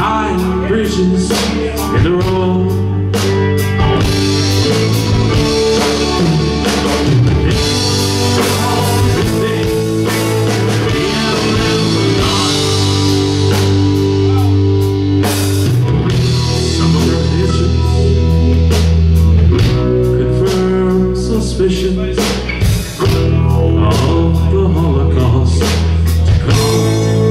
behind bridges in the road. Suspicions of the Holocaust to come.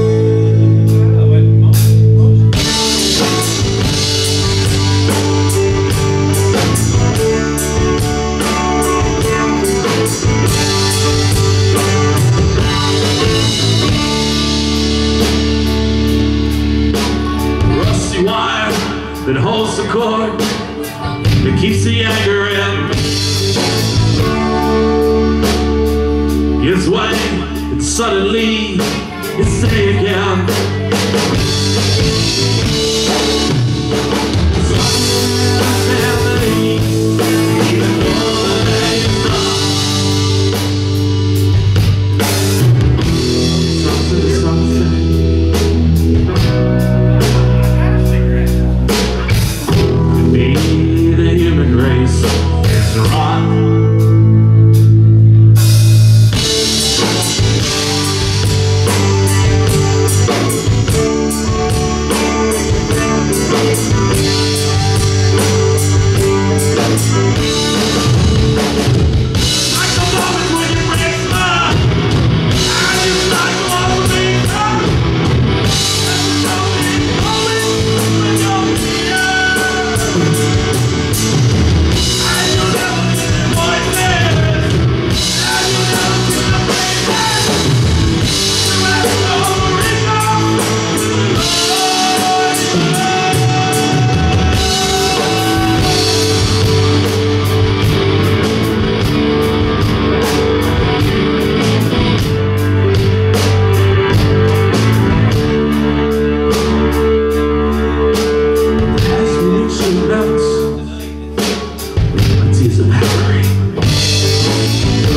Rusty wire that holds the cord that keeps the anger in. His way, and suddenly it's day again. Even though the day is done, something. Maybe the human race is rotten.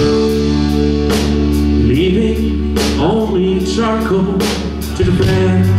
Leaving only charcoal to the brand.